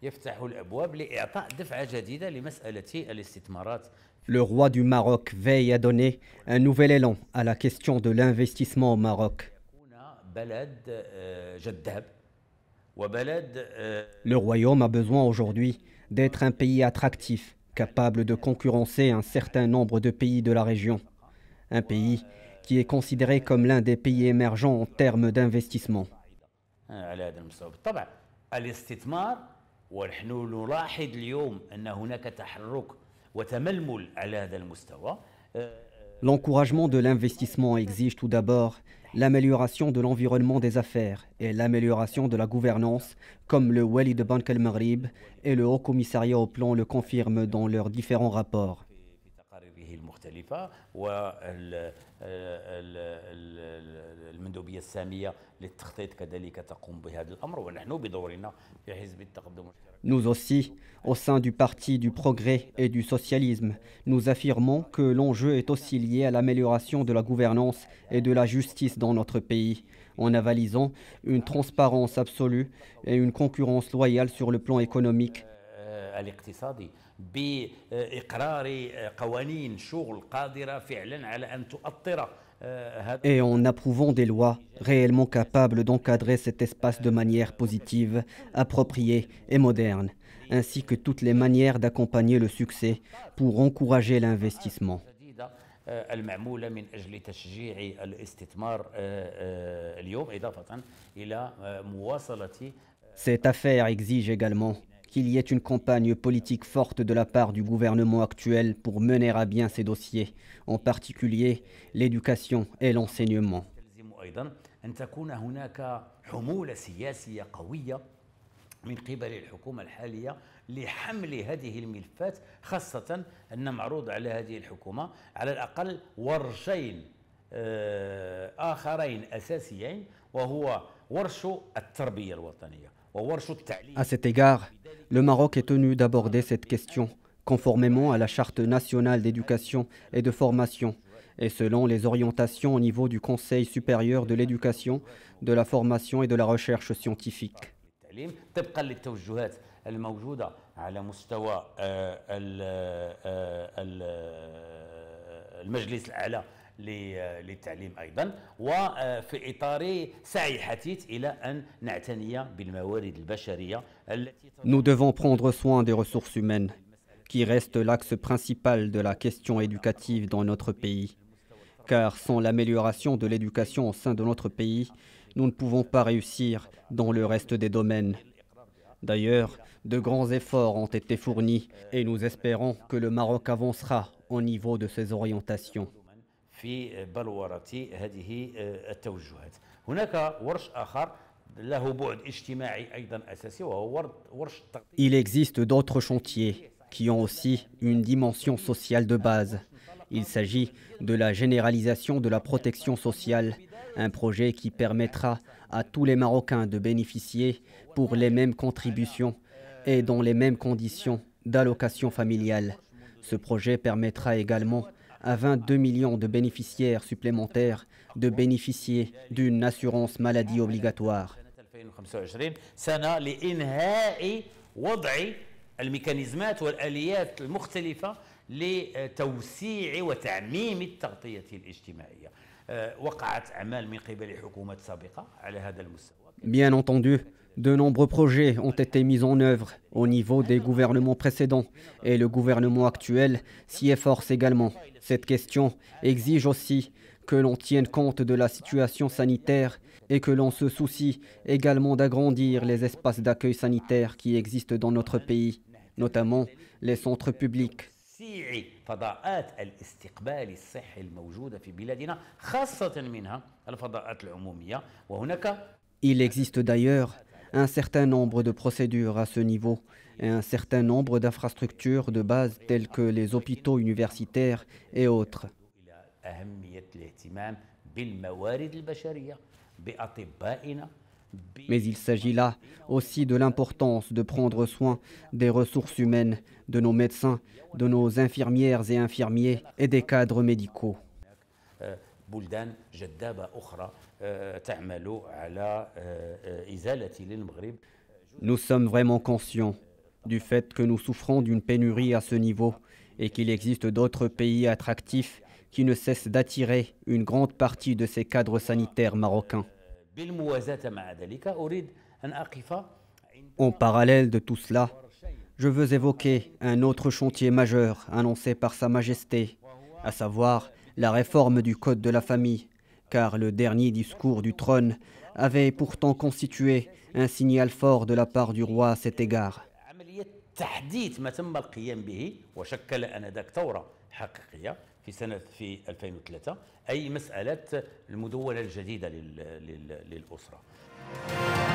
Le roi du Maroc veille à donner un nouvel élan à la question de l'investissement au Maroc. Le royaume a besoin aujourd'hui d'être un pays attractif, capable de concurrencer un certain nombre de pays de la région. Un pays qui est considéré comme l'un des pays émergents en termes d'investissement. L'encouragement de l'investissement exige tout d'abord l'amélioration de l'environnement des affaires et l'amélioration de la gouvernance, comme le Wali de Banque al-Maghrib et le Haut Commissariat au Plan le confirment dans leurs différents rapports. Nous aussi, au sein du Parti du Progrès et du Socialisme, nous affirmons que l'enjeu est aussi lié à l'amélioration de la gouvernance et de la justice dans notre pays, en avalisant une transparence absolue et une concurrence loyale sur le plan économique. Et en approuvant des lois réellement capables d'encadrer cet espace de manière positive, appropriée et moderne, ainsi que toutes les manières d'accompagner le succès pour encourager l'investissement. Cette affaire exige également qu'il y ait une campagne politique forte de la part du gouvernement actuel pour mener à bien ces dossiers, en particulier l'éducation et l'enseignement. À cet égard, le Maroc est tenu d'aborder cette question conformément à la Charte nationale d'éducation et de formation et selon les orientations au niveau du Conseil supérieur de l'éducation, de la formation et de la recherche scientifique. Nous devons prendre soin des ressources humaines, qui restent l'axe principal de la question éducative dans notre pays. Car sans l'amélioration de l'éducation au sein de notre pays, nous ne pouvons pas réussir dans le reste des domaines. D'ailleurs, de grands efforts ont été fournis et nous espérons que le Maroc avancera au niveau de ces orientations. Il existe d'autres chantiers qui ont aussi une dimension sociale de base. Il s'agit de la généralisation de la protection sociale, un projet qui permettra à tous les Marocains de bénéficier pour les mêmes contributions et dans les mêmes conditions d'allocation familiale. Ce projet permettra également à 22 millions de bénéficiaires supplémentaires de bénéficier d'une assurance maladie obligatoire. Bien entendu, de nombreux projets ont été mis en œuvre au niveau des gouvernements précédents et le gouvernement actuel s'y efforce également. Cette question exige aussi que l'on tienne compte de la situation sanitaire et que l'on se soucie également d'agrandir les espaces d'accueil sanitaire qui existent dans notre pays, notamment les centres publics. Il existe d'ailleurs un certain nombre de procédures à ce niveau et un certain nombre d'infrastructures de base telles que les hôpitaux universitaires et autres. Mais il s'agit là aussi de l'importance de prendre soin des ressources humaines, de nos médecins, de nos infirmières et infirmiers et des cadres médicaux. Nous sommes vraiment conscients du fait que nous souffrons d'une pénurie à ce niveau et qu'il existe d'autres pays attractifs qui ne cessent d'attirer une grande partie de ces cadres sanitaires marocains. En parallèle de tout cela, je veux évoquer un autre chantier majeur annoncé par Sa Majesté, à savoir la réforme du Code de la famille, car le dernier discours du trône avait pourtant constitué un signal fort de la part du roi à cet égard. تحديث ما تم القيام به وشكل انذاك ثوره حقيقيه في 2003 اي مساله المدونه الجديده للاسره.